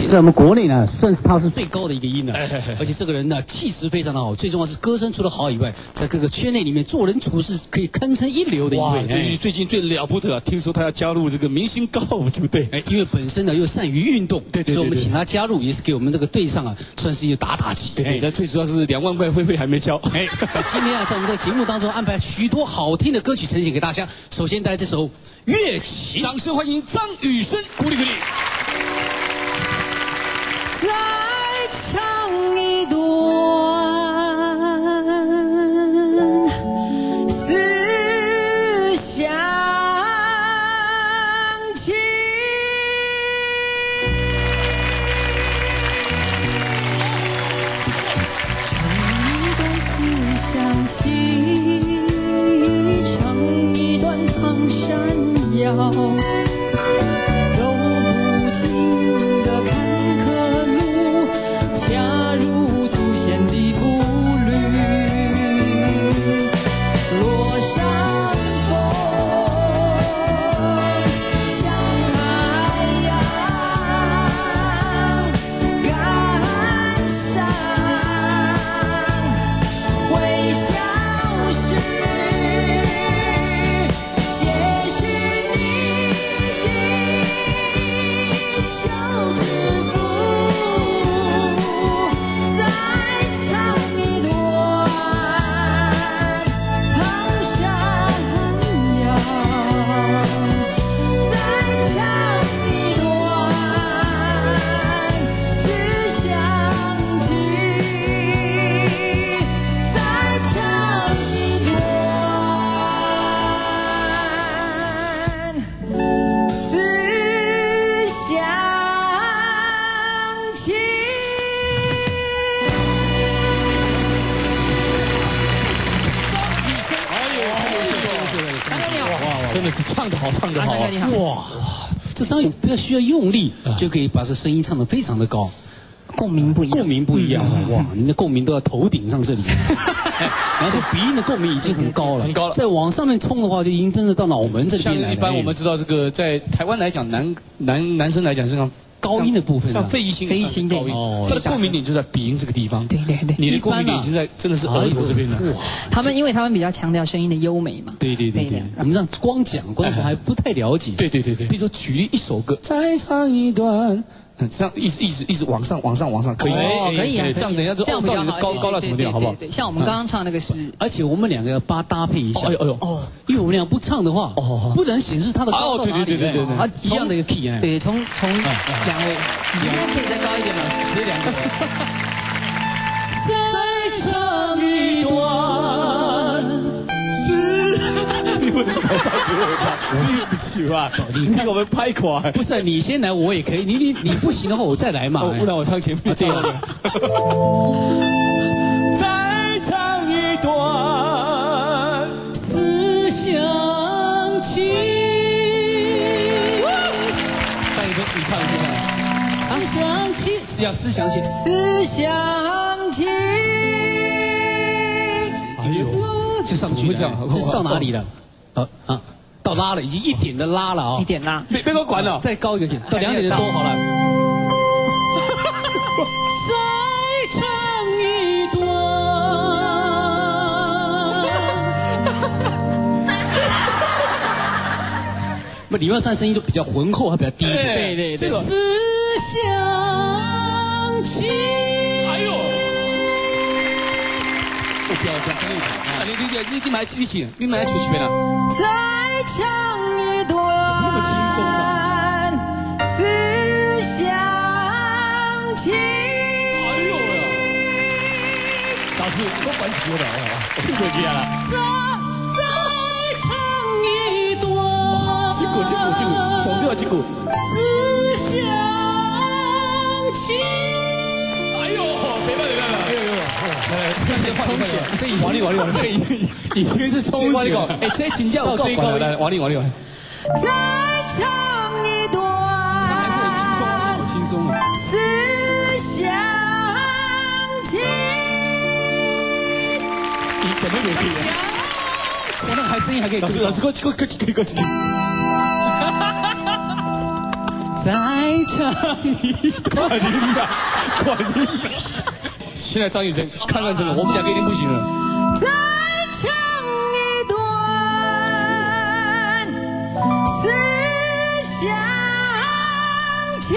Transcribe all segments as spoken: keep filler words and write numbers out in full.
在我们国内呢，算是他是最高的一个音了。而且这个人呢，气质非常的好，最重要是歌声除了好以外，在各个圈内里面做人处事可以堪称一流的一位。 最最近最了不得啊！听说他要加入这个明星高尔夫队， 哎，因为本身呢又善于运动， 对对对， 所以我们请他加入，也是给我们这个队上啊，算是一个打打气。 对，那最主要是两万块会费还没交。 哎，今天啊，在我们这个节目当中安排许多好听的歌曲呈现给大家。首先带来这首《乐琴》， 掌声欢迎张雨生，鼓励鼓励。 再唱一段思乡情，唱一段思乡情，唱一段唐山谣。 真的是唱得好，唱得好、啊！ 哇，这声音不要需要用力，就可以把这声音唱得非常的高， 共鸣不一样， 共鸣不一样。嗯、哇，您的共鸣都要头顶上这里。然后说鼻音的共鸣已经很高了， 很高了。 再往上面冲的话，就已经真的到脑门这边来了。 像一般我们知道，这个在台湾来讲，男男男生来讲是像高音的部分， 像肺一心， 肺一心高音，它的共鸣点就在鼻音这个地方。 对对对， 你的共鸣点已经在真的是额头这边了。哇， 他们因为他们比较强调声音的优美嘛。 对对对对，我们这样光讲，观众还不太了解。 对对对对，比如说举一首歌，再唱一段。这样一直一直一直往上往上往上，可以哦，可以啊， 这样等一下就到底高高到什么地方，好不好？ 对，像我们刚刚唱那个是， 而且我们两个要搭搭配一下。 哎呦哎呦哦，因为我们俩不唱的话，哦，不能显示他的高到哪里。 哦，对对对对对， 啊，一样的一个 key 哎。 对，从从两位，应该可以再高一点吗？ 只有两个。再唱一段。 你为什么要给我唱？我对不起吧，你看我们拍垮。 不是，你先来，我也可以。你你你不行的话，我再来嘛。 不然我唱前面这样的。再唱一段思乡情。唱一首，你唱一次吧。 思乡情，是要思乡情。 思乡情。 哎呦，就上去了。这是到哪里了？啊啊，到拉了，已经一点的拉了啊， 一点拉， 别别给我管了， 再高一个点，到两点的多好了。再唱一段。不，李万山声音就比较浑厚，还比较低。 对对对， 思乡情。 哎呦， 不标准，真的。 你你你你买一起，你买出去了。 再唱一段， 怎么那么轻松啊？思乡情。 哎呦呀！大师，我管起我了，我听过去了。 再再唱一段， 这股这股这股，上掉这股。 思乡情。 哎呦，别办别办了，哎呦呦！来，冲血，这已王力王力王力，这已已经是冲血了。哎，这请教最高来，王力王力王。 再唱一段， 还是很轻松，好轻松啊。 思乡情。 你怎么有可以？ 我那个还声音还可以。 老师老师，快快快快快快！ 再唱一快点的，快点的。现在张雨生，看看这个，我们两个已经不行了。 再唱一段思乡情。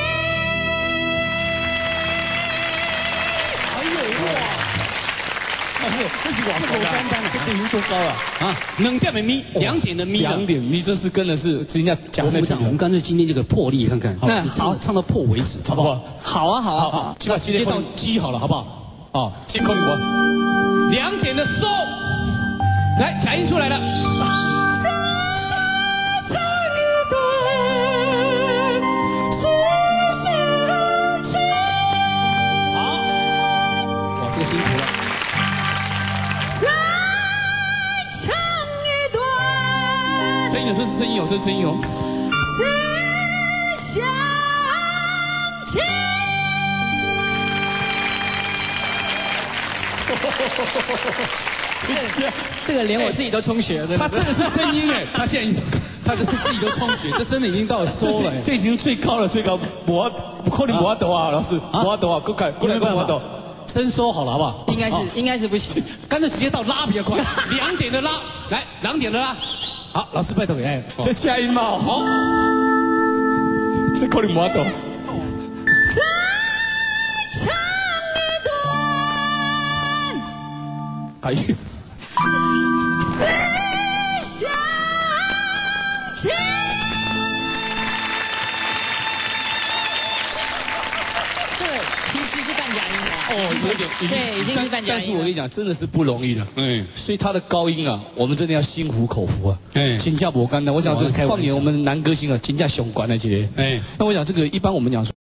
哎呦哇！ 老师，这是我这我刚刚这电音多高啊！啊，两点的咪，两点的咪， 两点，你这是跟的是人家讲的。 我们讲，我们干脆今天这个破例看看， 嗯你唱唱到破为止，好不好？ 好啊，好啊，好啊。 那直接到G好了，好不好？哦， 先扣你我。 两点的收，来，假音出来了。 再唱一段思乡情。 好，哇，这个辛苦了。 再唱一段。 声音有，这是声音有，这是声音有。 思乡情。这个这个连我自己都充血了，真的。 他真的是声音哎，他现在已经， 他这自己都充血，这真的已经到了收了。 这已经最高了，最高。我可能我抖啊，老师，我抖啊，过来过来跟我抖。 伸缩好了，好不好？ 应该是应该是不行， 干脆直接到拉比较快。两点的拉，来，两点的拉。好，老师拜托给哎， 这加音嘛， 好， 这可能我抖。 再唱一段。 可以。 思乡情。这个其实是半假音的。 哦，有点， 对，已经是半假音了。 但是我跟你讲，真的是不容易的。 嗯， 所以他的高音啊，我们真的要心服口服啊。 哎， 金价不干的，我想这哇开玩笑放眼我们男歌星啊，金价雄关的这些。 哎， 那我想这个一般我们讲说。